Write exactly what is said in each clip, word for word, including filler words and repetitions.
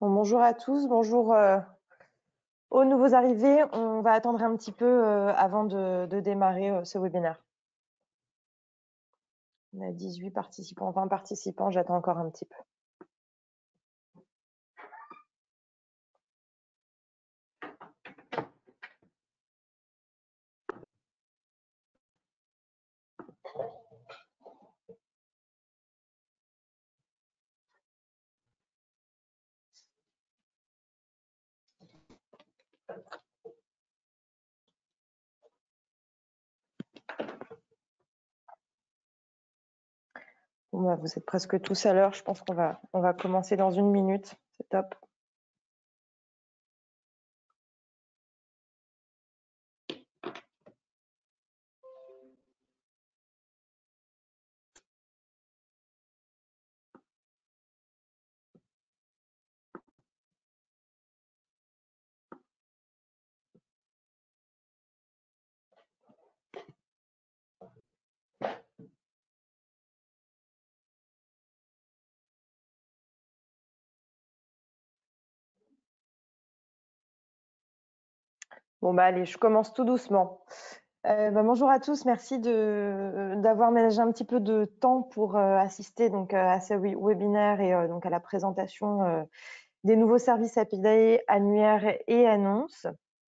Bon, bonjour à tous, bonjour euh, aux nouveaux arrivés. On va attendre un petit peu euh, avant de, de démarrer euh, ce webinaire. On a dix-huit participants, vingt participants, j'attends encore un petit peu. Bon, bah, vous êtes presque tous à l'heure, je pense qu'on va, on va commencer dans une minute, c'est top. Bon, bah allez, je commence tout doucement. Euh, bah, bonjour à tous, merci d'avoir ménagé un petit peu de temps pour euh, assister donc, euh, à ce webinaire et euh, donc à la présentation euh, des nouveaux services A P I annuaires et annonces.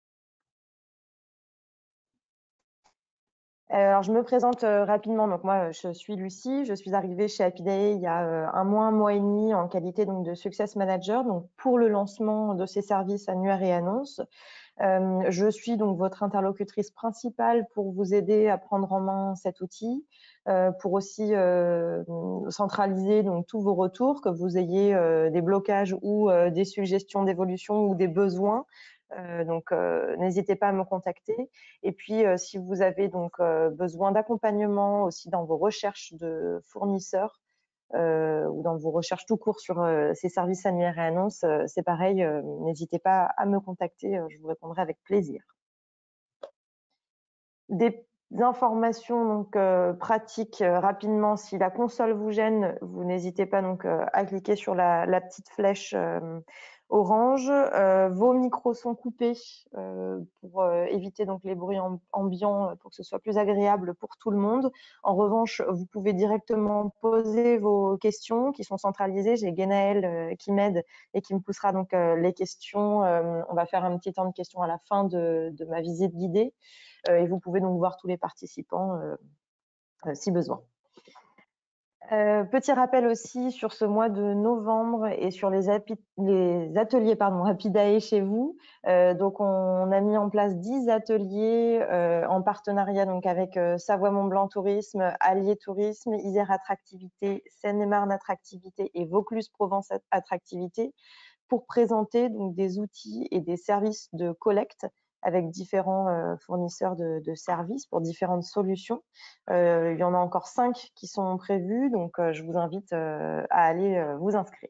Alors, je me présente euh, rapidement. Donc, moi, je suis Lucie. Je suis arrivée chez Happyday il y a euh, un mois, un mois et demi en qualité donc, de Success Manager donc, pour le lancement de ces services annuaires et annonces. Euh, je suis donc votre interlocutrice principale pour vous aider à prendre en main cet outil, euh, pour aussi euh, centraliser donc, tous vos retours, que vous ayez euh, des blocages ou euh, des suggestions d'évolution ou des besoins. Euh, donc, euh, n'hésitez pas à me contacter. Et puis, euh, si vous avez donc euh, besoin d'accompagnement aussi dans vos recherches de fournisseurs euh, ou dans vos recherches tout court sur euh, ces services annuaires et annonces, euh, c'est pareil. Euh, n'hésitez pas à me contacter. Euh, je vous répondrai avec plaisir. Des informations donc euh, pratiques euh, rapidement. Si la console vous gêne, vous n'hésitez pas donc euh, à cliquer sur la, la petite flèche euh, orange. Euh, vos micros sont coupés euh, pour euh, éviter donc les bruits ambiants, pour que ce soit plus agréable pour tout le monde. En revanche, vous pouvez directement poser vos questions qui sont centralisées. J'ai Guénaël euh, qui m'aide et qui me poussera donc euh, les questions. Euh, on va faire un petit temps de questions à la fin de, de ma visite guidée. Euh, et vous pouvez donc voir tous les participants euh, euh, si besoin. Euh, petit rappel aussi sur ce mois de novembre et sur les, les ateliers pardon, Happyday chez vous. Euh, donc, on a mis en place dix ateliers euh, en partenariat donc, avec euh, Savoie-Mont-Blanc Tourisme, Allier Tourisme, Isère Attractivité, Seine-et-Marne Attractivité et Vaucluse-Provence Attractivité pour présenter donc, des outils et des services de collecte avec différents euh, fournisseurs de, de services pour différentes solutions. Euh, il y en a encore cinq qui sont prévus, donc euh, je vous invite euh, à aller euh, vous inscrire.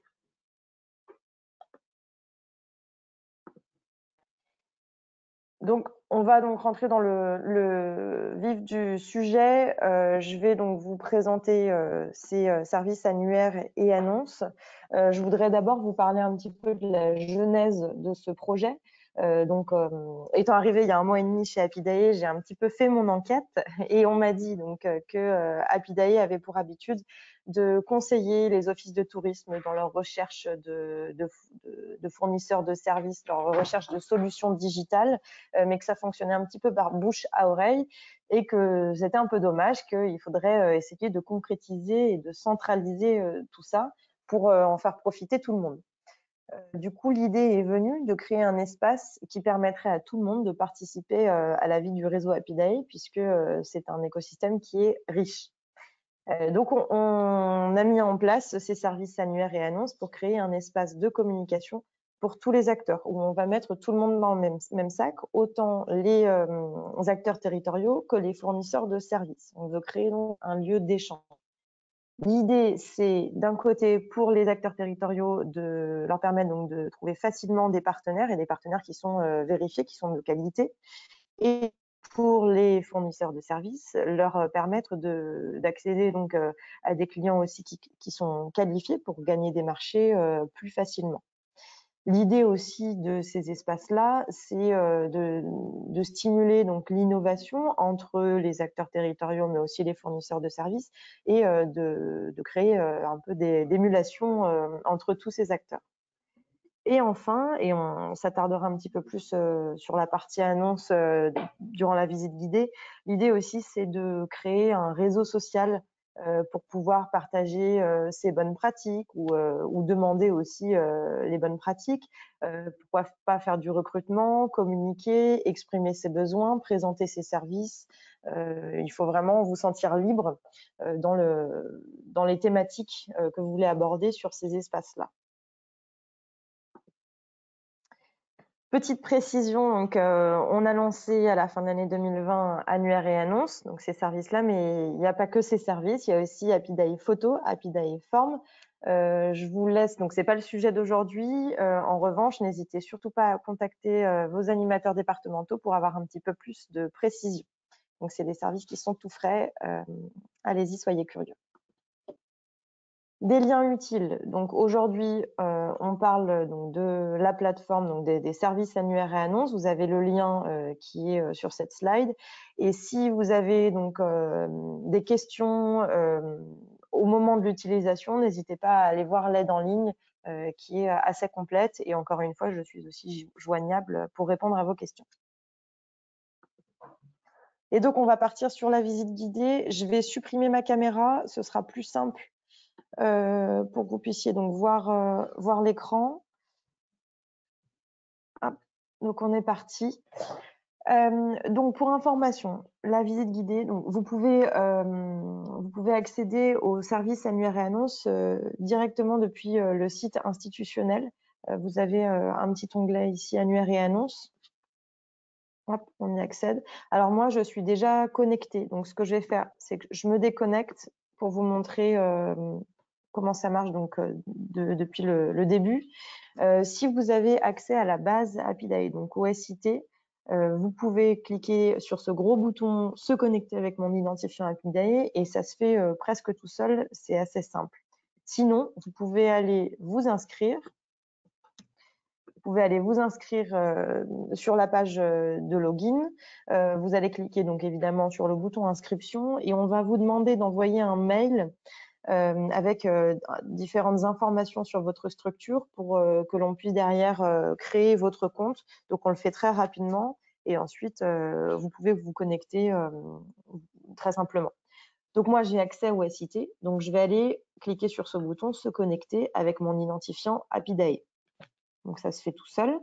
Donc, on va donc rentrer dans le, le vif du sujet. Euh, je vais donc vous présenter euh, ces euh, services annuaires et annonces. Euh, je voudrais d'abord vous parler un petit peu de la genèse de ce projet. Euh, donc, euh, étant arrivée il y a un mois et demi chez Happyday, j'ai un petit peu fait mon enquête et on m'a dit donc euh, que euh, Happyday avait pour habitude de conseiller les offices de tourisme dans leur recherche de, de, de fournisseurs de services, leur recherche de solutions digitales, euh, mais que ça fonctionnait un petit peu par bouche à oreille et que c'était un peu dommage, qu'il faudrait euh, essayer de concrétiser et de centraliser euh, tout ça pour euh, en faire profiter tout le monde. Du coup, l'idée est venue de créer un espace qui permettrait à tout le monde de participer euh, à la vie du réseau Happyday, puisque euh, c'est un écosystème qui est riche. Euh, donc, on, on a mis en place ces services annuaires et annonces pour créer un espace de communication pour tous les acteurs, où on va mettre tout le monde dans le même, même sac, autant les euh, acteurs territoriaux que les fournisseurs de services. On veut créer donc un lieu d'échange. L'idée, c'est d'un côté pour les acteurs territoriaux de leur permettre donc de trouver facilement des partenaires et des partenaires qui sont euh, vérifiés, qui sont de qualité, et pour les fournisseurs de services, leur permettre d'accéder donc euh, à des clients aussi qui, qui sont qualifiés pour gagner des marchés euh, plus facilement. L'idée aussi de ces espaces-là, c'est euh, de, de stimuler donc l'innovation entre les acteurs territoriaux, mais aussi les fournisseurs de services, et euh, de, de créer euh, un peu d'émulation euh, entre tous ces acteurs. Et enfin, et on s'attardera un petit peu plus euh, sur la partie annonce euh, durant la visite guidée, l'idée aussi c'est de créer un réseau social euh, pour pouvoir partager euh, ses bonnes pratiques ou, euh, ou demander aussi euh, les bonnes pratiques, euh, pourquoi pas faire du recrutement, communiquer, exprimer ses besoins, présenter ses services. Euh, il faut vraiment vous sentir libre euh, dans, le, dans les thématiques euh, que vous voulez aborder sur ces espaces-là. Petite précision, donc, euh, on a lancé à la fin de l'année deux mille vingt annuaire et annonce, donc ces services-là, mais il n'y a pas que ces services, il y a aussi Happyday Photo, Happyday Form. Euh, je vous laisse, donc c'est pas le sujet d'aujourd'hui. Euh, en revanche, n'hésitez surtout pas à contacter euh, vos animateurs départementaux pour avoir un petit peu plus de précision. Donc c'est des services qui sont tout frais. Euh, allez-y, soyez curieux. Des liens utiles. Donc aujourd'hui, euh, on parle donc de la plateforme, donc des, des services annuaires et annonces. Vous avez le lien euh, qui est euh, sur cette slide. Et si vous avez donc euh, des questions euh, au moment de l'utilisation, n'hésitez pas à aller voir l'aide en ligne euh, qui est assez complète. Et encore une fois, je suis aussi joignable pour répondre à vos questions. Et donc, on va partir sur la visite guidée. Je vais supprimer ma caméra. Ce sera plus simple Euh, pour que vous puissiez donc voir, euh, voir l'écran. Donc on est parti. Euh, donc pour information, la visite guidée, donc vous pouvez, euh, vous pouvez accéder aux services annuaires et annonces euh, directement depuis euh, le site institutionnel. Euh, vous avez euh, un petit onglet ici annuaire et annonces. Hop, on y accède. Alors moi, je suis déjà connectée. Donc ce que je vais faire, c'est que je me déconnecte pour vous montrer euh, comment ça marche donc euh, de, depuis le, le début. Euh, si vous avez accès à la base Happyday, donc au S I T, euh, vous pouvez cliquer sur ce gros bouton « Se connecter avec mon identifiant Happyday » et ça se fait euh, presque tout seul, c'est assez simple. Sinon, vous pouvez aller vous inscrire. Vous pouvez aller vous inscrire euh, sur la page de login. Euh, vous allez cliquer donc évidemment sur le bouton « Inscription » et on va vous demander d'envoyer un mail Euh, avec euh, différentes informations sur votre structure pour euh, que l'on puisse derrière euh, créer votre compte. Donc, on le fait très rapidement et ensuite, euh, vous pouvez vous connecter euh, très simplement. Donc, moi, j'ai accès au S I T. Donc, je vais aller cliquer sur ce bouton « Se connecter » avec mon identifiant Happyday. Donc, ça se fait tout seul.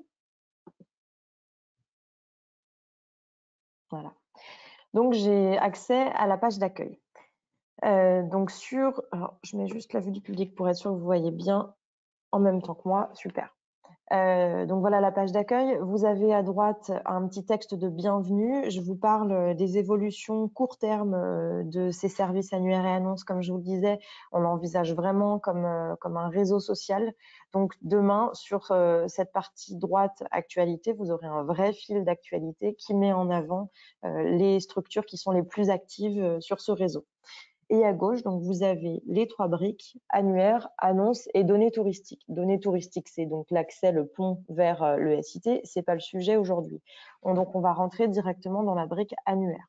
Voilà. Donc, j'ai accès à la page d'accueil. Euh, donc, sur... Alors, je mets juste la vue du public pour être sûr que vous voyez bien en même temps que moi. Super. Euh, donc voilà la page d'accueil. Vous avez à droite un petit texte de bienvenue. Je vous parle des évolutions court terme de ces services annuaires et annonces. Comme je vous le disais, on l'envisage vraiment comme, comme un réseau social. Donc demain, sur euh, cette partie droite actualité, vous aurez un vrai fil d'actualité qui met en avant euh, les structures qui sont les plus actives sur ce réseau. Et à gauche, donc vous avez les trois briques, annuaire, annonce et données touristiques. Données touristiques, c'est donc l'accès, le pont vers le S I T. C'est pas le sujet aujourd'hui. Donc, on va rentrer directement dans la brique annuaire.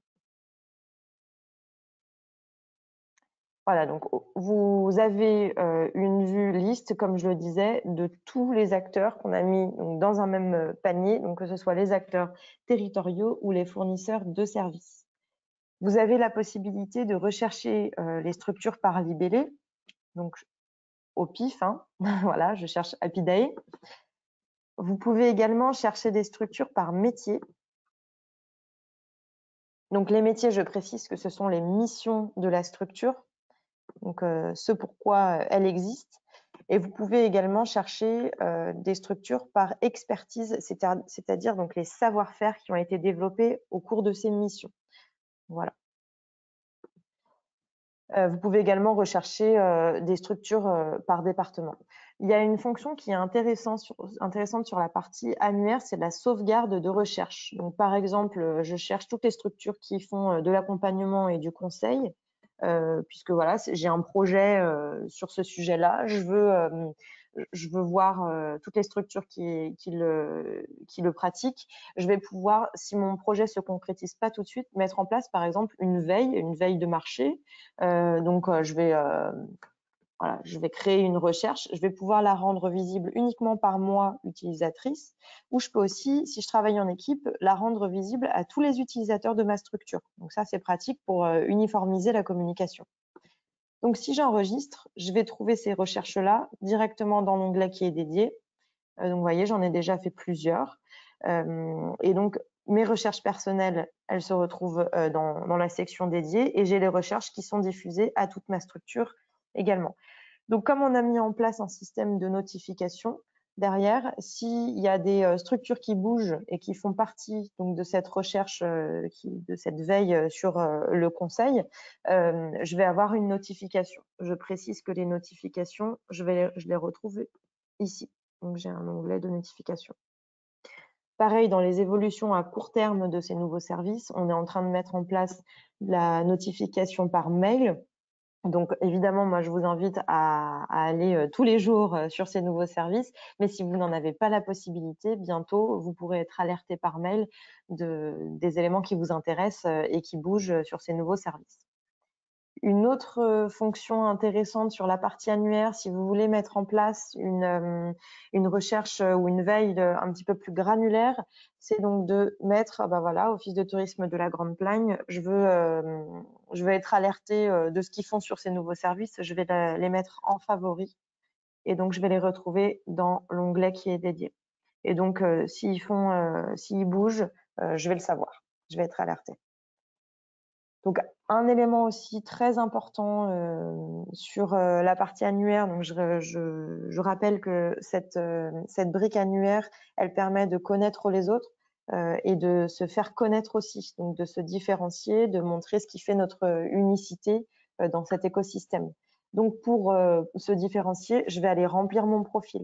Voilà, donc vous avez euh, une vue liste, comme je le disais, de tous les acteurs qu'on a mis donc, dans un même panier, donc que ce soit les acteurs territoriaux ou les fournisseurs de services. Vous avez la possibilité de rechercher euh, les structures par libellé, donc au pif, hein. Voilà, je cherche Happyday. Vous pouvez également chercher des structures par métier. Donc les métiers, je précise que ce sont les missions de la structure, donc euh, ce pourquoi elle existe. Et vous pouvez également chercher euh, des structures par expertise, c'est-à-dire donc les savoir-faire qui ont été développés au cours de ces missions. Voilà. Euh, vous pouvez également rechercher euh, des structures euh, par département. Il y a une fonction qui est intéressante sur, intéressante sur la partie annuaire, c'est la sauvegarde de recherche. Donc, par exemple, je cherche toutes les structures qui font de l'accompagnement et du conseil, euh, puisque voilà, j'ai un projet euh, sur ce sujet-là. Je veux euh, je veux voir euh, toutes les structures qui, qui, le, qui le pratiquent. Je vais pouvoir, si mon projet se concrétise pas tout de suite, mettre en place par exemple une veille, une veille de marché. Euh, donc euh, je vais euh, voilà, je vais créer une recherche, je vais pouvoir la rendre visible uniquement par moi, utilisatrice, ou je peux aussi, si je travaille en équipe, la rendre visible à tous les utilisateurs de ma structure. Donc ça, c'est pratique pour euh, uniformiser la communication. Donc si j'enregistre, je vais trouver ces recherches-là directement dans l'onglet qui est dédié. Euh, donc vous voyez, j'en ai déjà fait plusieurs. Euh, et donc mes recherches personnelles, elles se retrouvent euh, dans, dans la section dédiée et j'ai les recherches qui sont diffusées à toute ma structure également. Donc, comme on a mis en place un système de notification, derrière, s'il y a des euh, structures qui bougent et qui font partie donc, de cette recherche, euh, qui, de cette veille euh, sur euh, le conseil, euh, je vais avoir une notification. Je précise que les notifications, je, vais les, je les retrouve ici. Donc, j'ai un onglet de notification. Pareil, dans les évolutions à court terme de ces nouveaux services, on est en train de mettre en place la notification par mail. Donc évidemment, moi, je vous invite à, à aller euh, tous les jours euh, sur ces nouveaux services. Mais si vous n'en avez pas la possibilité, bientôt, vous pourrez être alerté par mail de, des éléments qui vous intéressent euh, et qui bougent sur ces nouveaux services. Une autre euh, fonction intéressante sur la partie annuaire, si vous voulez mettre en place une, euh, une recherche euh, ou une veille euh, un petit peu plus granulaire, c'est donc de mettre, ah bah voilà, Office de tourisme de la Grande Plagne, je veux, euh, je veux être alerté euh, de ce qu'ils font sur ces nouveaux services, je vais la- les mettre en favori et donc je vais les retrouver dans l'onglet qui est dédié. Et donc, euh, s'ils font, euh, s'ils bougent, euh, je vais le savoir, je vais être alerté. Donc, un élément aussi très important euh, sur euh, la partie annuaire, donc je, je, je rappelle que cette, euh, cette brique annuaire, elle permet de connaître les autres euh, et de se faire connaître aussi, donc de se différencier, de montrer ce qui fait notre unicité euh, dans cet écosystème. Donc, pour euh, se différencier, je vais aller remplir mon profil.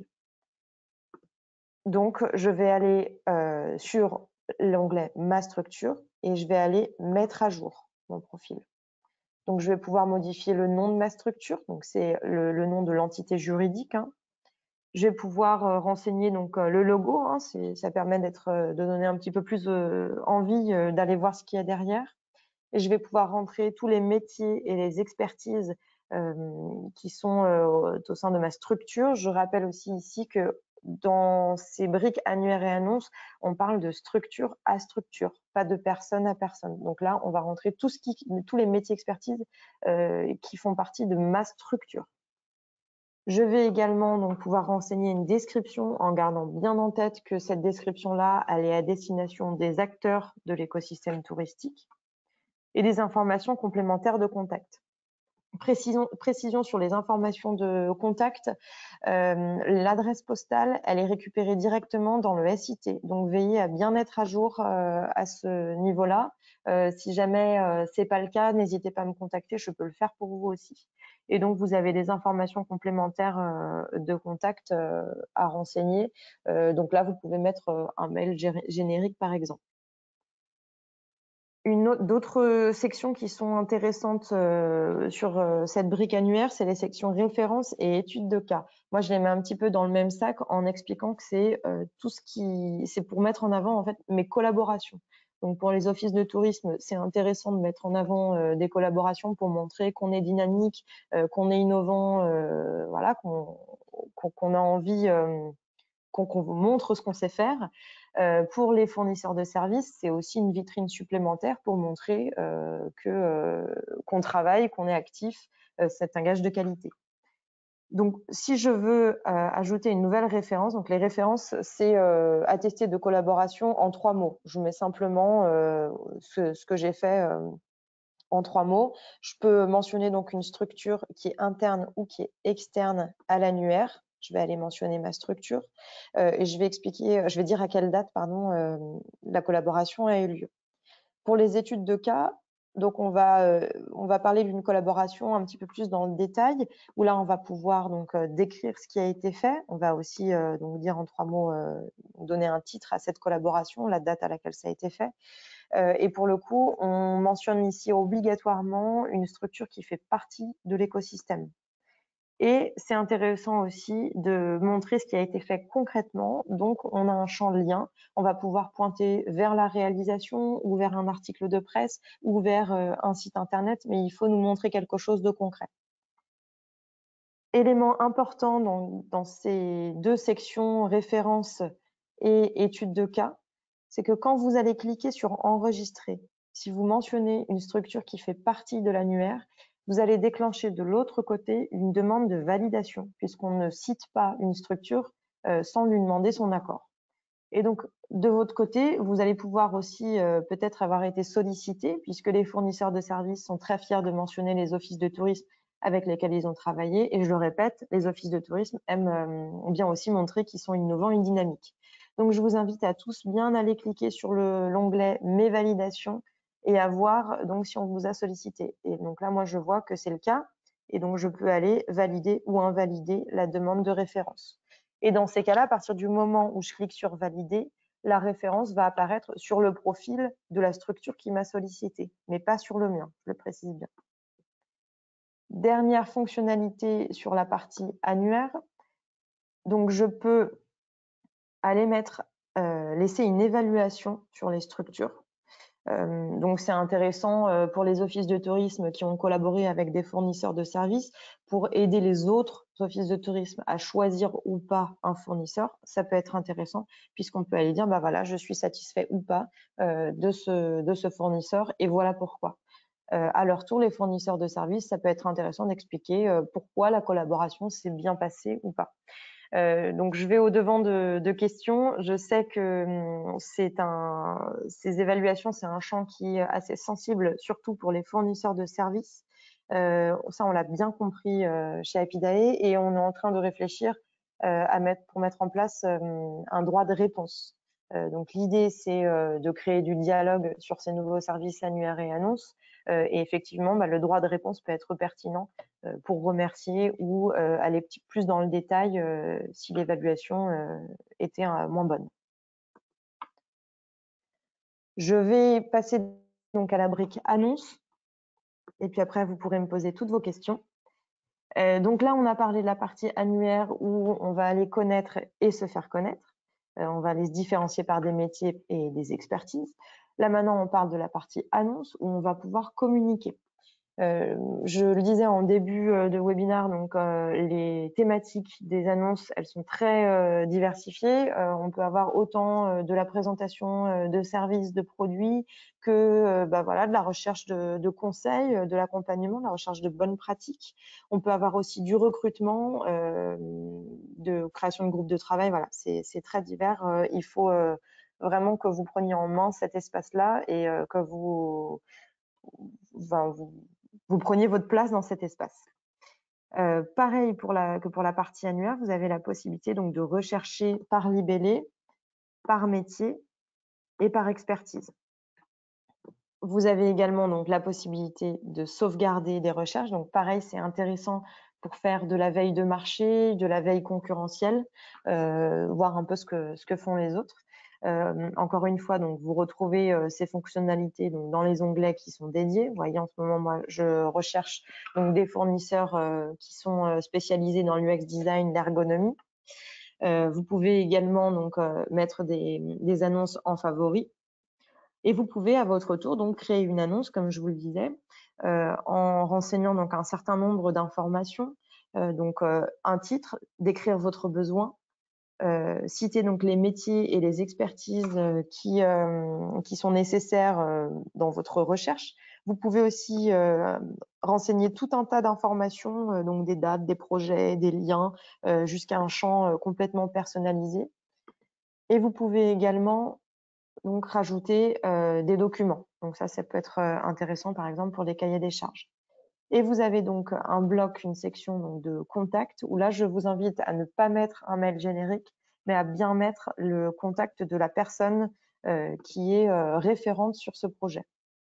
Donc, je vais aller euh, sur l'onglet Ma structure et je vais aller mettre à jour mon profil. Donc, je vais pouvoir modifier le nom de ma structure. Donc, c'est le, le nom de l'entité juridique. Hein. Je vais pouvoir euh, renseigner donc euh, le logo. Hein, ça permet d'être, euh, de donner un petit peu plus euh, envie euh, d'aller voir ce qu'il y a derrière. Et je vais pouvoir rentrer tous les métiers et les expertises euh, qui sont euh, au sein de ma structure. Je rappelle aussi ici que dans ces briques annuaires et annonces, on parle de structure à structure, pas de personne à personne. Donc là, on va rentrer tout ce qui, tous les métiers expertises euh, qui font partie de ma structure. Je vais également donc pouvoir renseigner une description en gardant bien en tête que cette description-là, elle est à destination des acteurs de l'écosystème touristique et des informations complémentaires de contact. Précision, précision sur les informations de contact, euh, l'adresse postale, elle est récupérée directement dans le S I T. Donc, veillez à bien être à jour euh, à ce niveau-là. Euh, si jamais euh, c'est pas le cas, n'hésitez pas à me contacter, je peux le faire pour vous aussi. Et donc, vous avez des informations complémentaires euh, de contact euh, à renseigner. Euh, donc là, vous pouvez mettre euh, un mail générique, par exemple. Une autre, d'autres sections qui sont intéressantes euh, sur euh, cette brique annuaire, c'est les sections références et études de cas. Moi, je les mets un petit peu dans le même sac en expliquant que c'est euh, tout ce qui, c'est pour mettre en avant en fait mes collaborations. Donc pour les offices de tourisme, c'est intéressant de mettre en avant euh, des collaborations pour montrer qu'on est dynamique, euh, qu'on est innovant, euh, voilà, qu'on qu'on qu'on a envie. Euh, qu'on qu'on vous montre ce qu'on sait faire. Euh, pour les fournisseurs de services, c'est aussi une vitrine supplémentaire pour montrer euh, que euh, qu'on travaille, qu'on est actif. Euh, c'est un gage de qualité. Donc, si je veux euh, ajouter une nouvelle référence, donc les références, c'est euh, attester de collaboration en trois mots. Je mets simplement euh, ce, ce que j'ai fait euh, en trois mots. Je peux mentionner donc une structure qui est interne ou qui est externe à l'annuaire. Je vais aller mentionner ma structure euh, et je vais expliquer, je vais dire à quelle date pardon, euh, la collaboration a eu lieu. Pour les études de cas, donc on va, euh, on va parler d'une collaboration un petit peu plus dans le détail, où là on va pouvoir donc euh, décrire ce qui a été fait. On va aussi euh, donc dire en trois mots, euh, donner un titre à cette collaboration, la date à laquelle ça a été fait. Euh, et pour le coup, on mentionne ici obligatoirement une structure qui fait partie de l'écosystème. Et c'est intéressant aussi de montrer ce qui a été fait concrètement. Donc, on a un champ de lien. On va pouvoir pointer vers la réalisation ou vers un article de presse ou vers euh, un site internet, mais il faut nous montrer quelque chose de concret. Élément important dans, dans ces deux sections références et études de cas, c'est que quand vous allez cliquer sur enregistrer, si vous mentionnez une structure qui fait partie de l'annuaire, vous allez déclencher de l'autre côté une demande de validation, puisqu'on ne cite pas une structure euh, sans lui demander son accord. Et donc, de votre côté, vous allez pouvoir aussi euh, peut-être avoir été sollicité, puisque les fournisseurs de services sont très fiers de mentionner les offices de tourisme avec lesquels ils ont travaillé. Et je le répète, les offices de tourisme aiment euh, bien aussi montrer qu'ils sont innovants et dynamiques. Donc, je vous invite à tous bien aller cliquer sur l'onglet « Mes validations » et à voir donc si on vous a sollicité. Et donc là, moi, je vois que c'est le cas. Et donc, je peux aller valider ou invalider la demande de référence. Et dans ces cas-là, à partir du moment où je clique sur « Valider », la référence va apparaître sur le profil de la structure qui m'a sollicité, mais pas sur le mien, je le précise bien. Dernière fonctionnalité sur la partie annuaire. Donc, je peux aller mettre, euh, laisser une évaluation sur les structures. Euh, donc, c'est intéressant euh, pour les offices de tourisme qui ont collaboré avec des fournisseurs de services pour aider les autres offices de tourisme à choisir ou pas un fournisseur. Ça peut être intéressant puisqu'on peut aller dire, bah voilà, je suis satisfait ou pas euh, de, ce, de ce fournisseur et voilà pourquoi. Euh, à leur tour, les fournisseurs de services, ça peut être intéressant d'expliquer euh, pourquoi la collaboration s'est bien passée ou pas. Euh, donc, je vais au-devant de, de questions. Je sais que hum, c'est un, ces évaluations, c'est un champ qui est assez sensible, surtout pour les fournisseurs de services. Euh, ça, on l'a bien compris euh, chez Apidae et on est en train de réfléchir euh, à mettre, pour mettre en place euh, un droit de réponse. Euh, donc, l'idée, c'est euh, de créer du dialogue sur ces nouveaux services annuaires et annonces. Euh, et effectivement, bah, le droit de réponse peut être pertinent euh, pour remercier ou euh, aller petit, plus dans le détail euh, si l'évaluation euh, était euh, moins bonne. Je vais passer donc à la brique annonce et puis après vous pourrez me poser toutes vos questions. Euh, donc là, on a parlé de la partie annuaire où on va aller connaître et se faire connaître. Euh, on va aller se différencier par des métiers et des expertises. Là maintenant, on parle de la partie annonce où on va pouvoir communiquer. Euh, je le disais en début euh, de webinaire, donc euh, les thématiques des annonces, elles sont très euh, diversifiées. Euh, on peut avoir autant euh, de la présentation euh, de services, de produits, que euh, bah, voilà, de la recherche de, de conseils, euh, de l'accompagnement, de la recherche de bonnes pratiques. On peut avoir aussi du recrutement, euh, de création de groupes de travail. Voilà, c'est très divers. Euh, il faut euh, vraiment que vous preniez en main cet espace-là et euh, que vous, enfin, vous vous preniez votre place dans cet espace. Euh, pareil pour la, que pour la partie annuaire, vous avez la possibilité donc de rechercher par libellé, par métier et par expertise. Vous avez également donc la possibilité de sauvegarder des recherches. Donc pareil, c'est intéressant pour faire de la veille de marché, de la veille concurrentielle, euh, voir un peu ce que, ce que font les autres. Euh, encore une fois, donc vous retrouvez euh, ces fonctionnalités donc dans les onglets qui sont dédiés. Vous voyez, en ce moment, moi, je recherche donc des fournisseurs euh, qui sont euh, spécialisés dans l'U X design, l'ergonomie. Euh, vous pouvez également donc euh, mettre des, des annonces en favoris. Et vous pouvez à votre tour donc créer une annonce, comme je vous le disais, euh, en renseignant donc un certain nombre d'informations, euh, donc euh, un titre, décrire votre besoin, euh, citer donc les métiers et les expertises euh, qui, euh, qui sont nécessaires euh, dans votre recherche. Vous pouvez aussi euh, renseigner tout un tas d'informations, euh, donc des dates, des projets, des liens, euh, jusqu'à un champ euh, complètement personnalisé. Et vous pouvez également donc rajouter euh, des documents. Donc ça, ça peut être euh, intéressant, par exemple, pour les cahiers des charges. Et vous avez donc un bloc, une section donc, de contact, où là, je vous invite à ne pas mettre un mail générique, mais à bien mettre le contact de la personne euh, qui est euh, référente sur ce projet.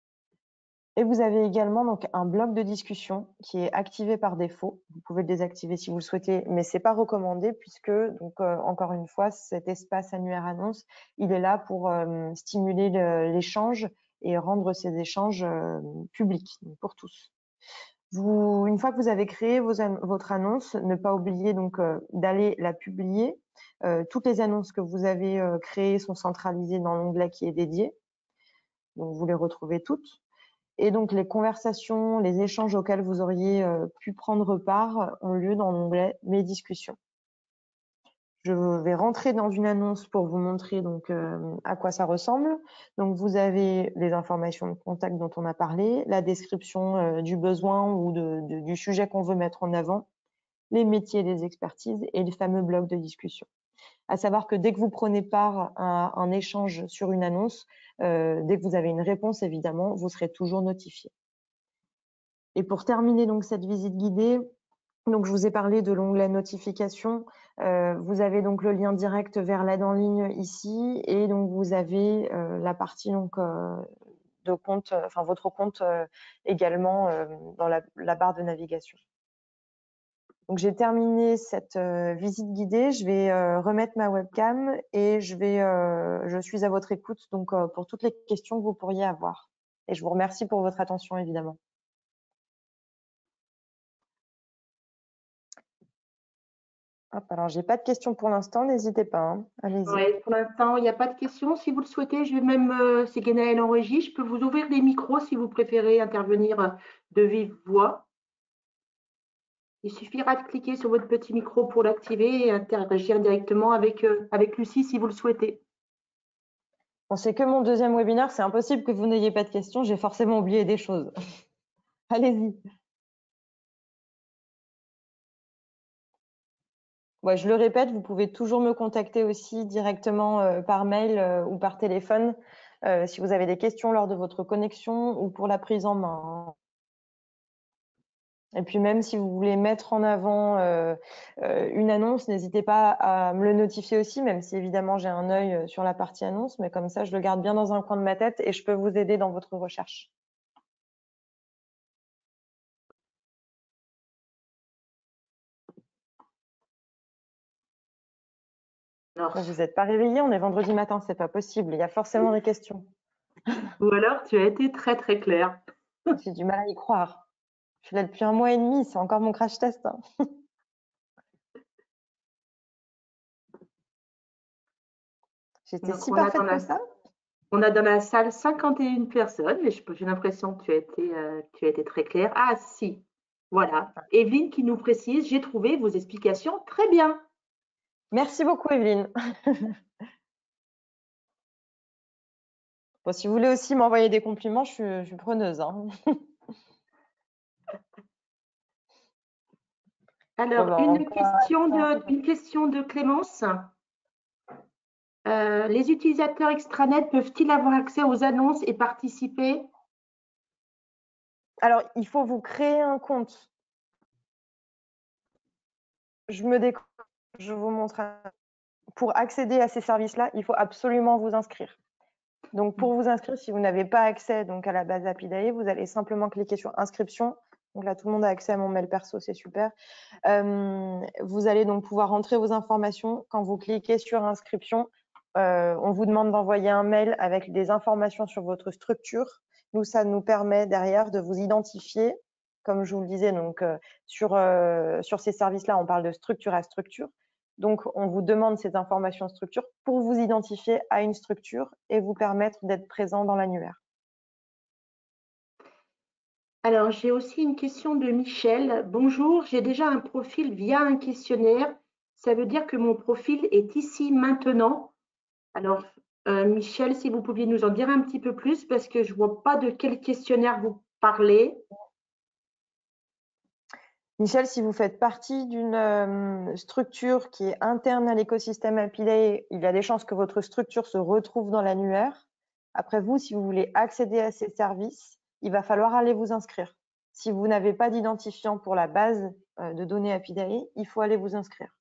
Et vous avez également donc un bloc de discussion qui est activé par défaut. Vous pouvez le désactiver si vous le souhaitez, mais c'est pas recommandé puisque, donc euh, encore une fois, cet espace annuaire annonce, il est là pour euh, stimuler l'échange et rendre ces échanges euh, publics, donc pour tous. Vous, une fois que vous avez créé vos, votre annonce, ne pas oublier donc euh, d'aller la publier. Euh, toutes les annonces que vous avez euh, créées sont centralisées dans l'onglet qui est dédié. Donc, vous les retrouvez toutes. Et donc, les conversations, les échanges auxquels vous auriez euh, pu prendre part ont lieu dans l'onglet « Mes discussions ». Je vais rentrer dans une annonce pour vous montrer donc euh, à quoi ça ressemble. Donc, vous avez les informations de contact dont on a parlé, la description euh, du besoin ou de, de, du sujet qu'on veut mettre en avant, les métiers et les expertises et les fameux blocs de discussion. À savoir que dès que vous prenez part à un échange sur une annonce, euh, dès que vous avez une réponse, évidemment, vous serez toujours notifié. Et pour terminer donc cette visite guidée, donc je vous ai parlé de l'onglet notification. Euh, vous avez donc le lien direct vers l'aide en ligne ici, et donc vous avez euh, la partie donc euh, de compte, euh, enfin votre compte euh, également euh, dans la, la barre de navigation. Donc j'ai terminé cette euh, visite guidée. Je vais euh, remettre ma webcam et je vais, euh, je suis à votre écoute donc euh, pour toutes les questions que vous pourriez avoir. Et je vous remercie pour votre attention évidemment. Hop, alors j'ai pas de questions pour l'instant, n'hésitez pas, hein. Allez-y. Ouais, pour l'instant, il n'y a pas de questions. Si vous le souhaitez, je vais même, euh, c'est Guénaël en régie, je peux vous ouvrir les micros si vous préférez intervenir de vive voix. Il suffira de cliquer sur votre petit micro pour l'activer et interagir directement avec, euh, avec Lucie si vous le souhaitez. Bon, c'est que mon deuxième webinaire, c'est impossible que vous n'ayez pas de questions, j'ai forcément oublié des choses. Allez-y. Ouais, je le répète, vous pouvez toujours me contacter aussi directement euh, par mail euh, ou par téléphone euh, si vous avez des questions lors de votre connexion ou pour la prise en main. Et puis même si vous voulez mettre en avant euh, euh, une annonce, n'hésitez pas à me le notifier aussi, même si évidemment j'ai un œil sur la partie annonce, mais comme ça je le garde bien dans un coin de ma tête et je peux vous aider dans votre recherche. Alors, Bon, vous n'êtes pas réveillé, on est vendredi matin, c'est pas possible, il y a forcément des questions. ou alors, tu as été très, très clair. J'ai du mal à y croire. Je suis là depuis un mois et demi, c'est encore mon crash test, hein. J'étais Donc, si on a, dans parfaite que la, ça. on a dans la salle cinquante et une personnes, mais j'ai l'impression que tu as, été, euh, tu as été très clair. Ah, si, voilà. Evelyne qui nous précise, j'ai trouvé vos explications très bien. Merci beaucoup, Evelyne. Bon, si vous voulez aussi m'envoyer des compliments, je suis, je suis preneuse, hein. Alors, Bon, ben, une, encore... question de, une question de Clémence. Euh, les utilisateurs extranet peuvent-ils avoir accès aux annonces et participer? Alors, il faut vous créer un compte. Je me décroche, je vous montre. Pour accéder à ces services-là, il faut absolument vous inscrire. Donc, pour vous inscrire, si vous n'avez pas accès donc, à la base Apidae, vous allez simplement cliquer sur inscription. Donc là, tout le monde a accès à mon mail perso, c'est super. Euh, vous allez donc pouvoir rentrer vos informations. Quand vous cliquez sur inscription, euh, on vous demande d'envoyer un mail avec des informations sur votre structure. Nous, ça nous permet derrière de vous identifier. Comme je vous le disais, donc, euh, sur, euh, sur ces services-là, on parle de structure à structure. Donc, on vous demande ces informations structure pour vous identifier à une structure et vous permettre d'être présent dans l'annuaire. Alors, j'ai aussi une question de Michel. Bonjour, j'ai déjà un profil via un questionnaire. Ça veut dire que mon profil est ici maintenant. Alors, euh, Michel, si vous pouviez nous en dire un petit peu plus, parce que je ne vois pas de quel questionnaire vous parlez. Michel, si vous faites partie d'une euh, structure qui est interne à l'écosystème Apidae, il y a des chances que votre structure se retrouve dans l'annuaire. Après vous, si vous voulez accéder à ces services, il va falloir aller vous inscrire. Si vous n'avez pas d'identifiant pour la base euh, de données Apidae, il faut aller vous inscrire.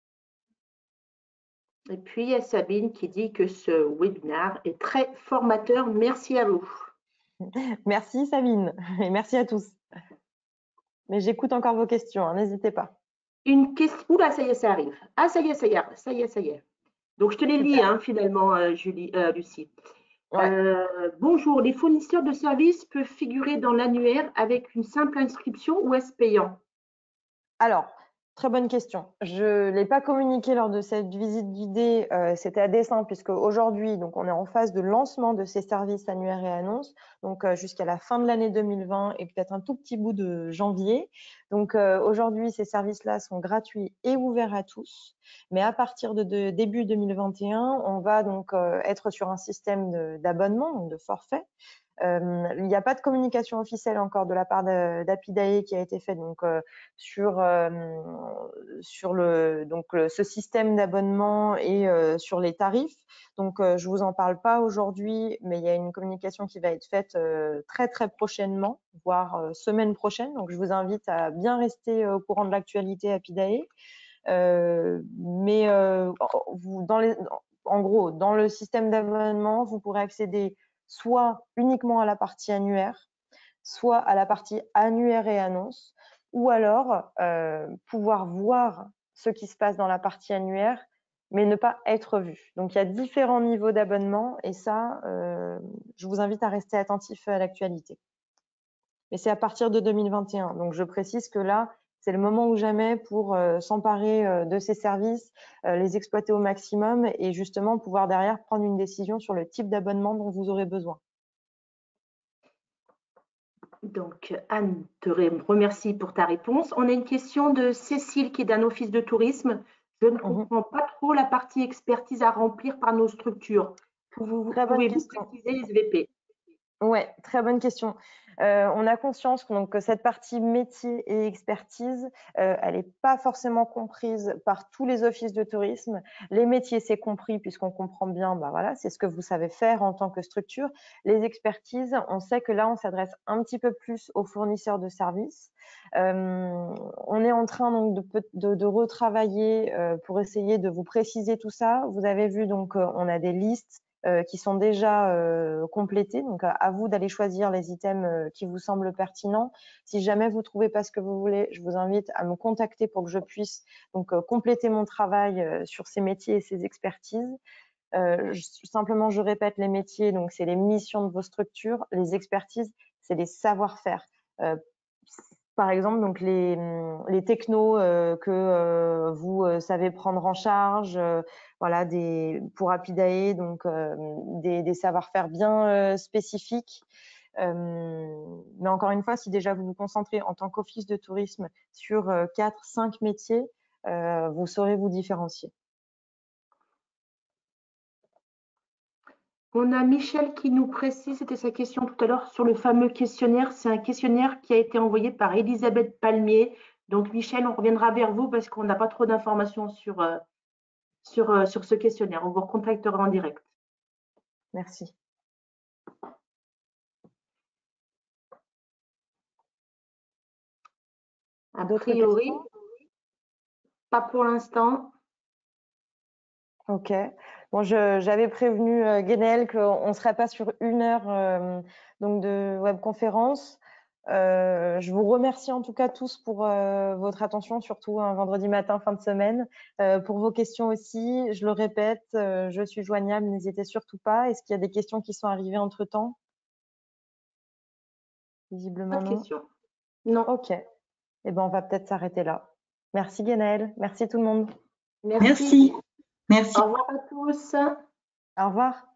Et puis, il y a Sabine qui dit que ce webinaire est très formateur. Merci à vous. Merci Sabine et merci à tous. Mais j'écoute encore vos questions, hein, n'hésitez pas. Une question. Oula, ça y est, ça arrive. Ah, ça y est, ça y est, ça y est, ça y est. Donc, je te les lis, hein, finalement, euh, Julie, euh, Lucie. Ouais. Euh, bonjour, les fournisseurs de services peuvent figurer dans l'annuaire avec une simple inscription ou est-ce payant? Alors, très bonne question. Je ne l'ai pas communiqué lors de cette visite guidée, euh, c'était à dessein, puisque aujourd'hui, donc, on est en phase de lancement de ces services annuaires et annonces, donc euh, jusqu'à la fin de l'année deux mille vingt et peut-être un tout petit bout de janvier. Donc euh, aujourd'hui, ces services-là sont gratuits et ouverts à tous, mais à partir de, de début deux mille vingt et un, on va donc euh, être sur un système d'abonnement, donc de forfait. Euh, il n'y a pas de communication officielle encore de la part d'Apidae qui a été faite donc euh, sur euh, sur le donc le, ce système d'abonnement et euh, sur les tarifs. Donc euh, je vous en parle pas aujourd'hui, mais il y a une communication qui va être faite euh, très très prochainement, voire euh, semaine prochaine. Donc je vous invite à bien rester au courant de l'actualité Apidae. Euh, mais euh, vous, dans les, en gros, dans le système d'abonnement, vous pourrez accéder soit uniquement à la partie annuaire, soit à la partie annuaire et annonce, ou alors euh, pouvoir voir ce qui se passe dans la partie annuaire, mais ne pas être vu. Donc il y a différents niveaux d'abonnement et ça, euh, je vous invite à rester attentif à l'actualité. Mais c'est à partir de deux mille vingt et un. Donc je précise que là, c'est le moment ou jamais pour euh, s'emparer euh, de ces services, euh, les exploiter au maximum et justement pouvoir derrière prendre une décision sur le type d'abonnement dont vous aurez besoin. Donc, Anne te remercie pour ta réponse. On a une question de Cécile qui est d'un office de tourisme. Je ne Mhm. comprends pas trop la partie expertise à remplir par nos structures. Très bonne Pouvez-vous question. préciser les S V P? Ouais, très bonne question. Euh, on a conscience que, donc, que cette partie métier et expertise, euh, elle n'est pas forcément comprise par tous les offices de tourisme. Les métiers, c'est compris puisqu'on comprend bien, bah voilà, c'est ce que vous savez faire en tant que structure. Les expertises, on sait que là, on s'adresse un petit peu plus aux fournisseurs de services. Euh, on est en train donc de, de, de retravailler euh, pour essayer de vous préciser tout ça. Vous avez vu, donc, euh, on a des listes Euh, qui sont déjà euh, complétés. Donc, à, à vous d'aller choisir les items euh, qui vous semblent pertinents. Si jamais vous ne trouvez pas ce que vous voulez, je vous invite à me contacter pour que je puisse donc euh, compléter mon travail euh, sur ces métiers et ces expertises. Euh, je, simplement, je répète, les métiers, donc c'est les missions de vos structures. Les expertises, c'est les savoir-faire. Euh, par exemple, donc les, les technos euh, que euh, vous euh, savez prendre en charge, euh, voilà, des, pour Apidae, donc euh, des, des savoir-faire bien euh, spécifiques. Euh, mais encore une fois, si déjà vous vous concentrez en tant qu'office de tourisme sur euh, quatre, cinq métiers, euh, vous saurez vous différencier. On a Michel qui nous précise, c'était sa question tout à l'heure, sur le fameux questionnaire. C'est un questionnaire qui a été envoyé par Elisabeth Palmier. Donc, Michel, on reviendra vers vous parce qu'on n'a pas trop d'informations sur, euh, sur, euh, sur ce questionnaire. On vous recontactera en direct. Merci. A priori, pas pour l'instant. Ok. Bon, j'avais prévenu euh, Guénel qu'on ne serait pas sur une heure euh, donc de webconférence. Euh, je vous remercie en tout cas tous pour euh, votre attention, surtout un vendredi matin, fin de semaine. Euh, pour vos questions aussi, je le répète, euh, je suis joignable, n'hésitez surtout pas. Est-ce qu'il y a des questions qui sont arrivées entre-temps? Pas Visiblement de non. questions. Non. Ok. Eh ben, on va peut-être s'arrêter là. Merci Guénel. Merci tout le monde. Merci. Merci. Merci. Au revoir à tous. Au revoir.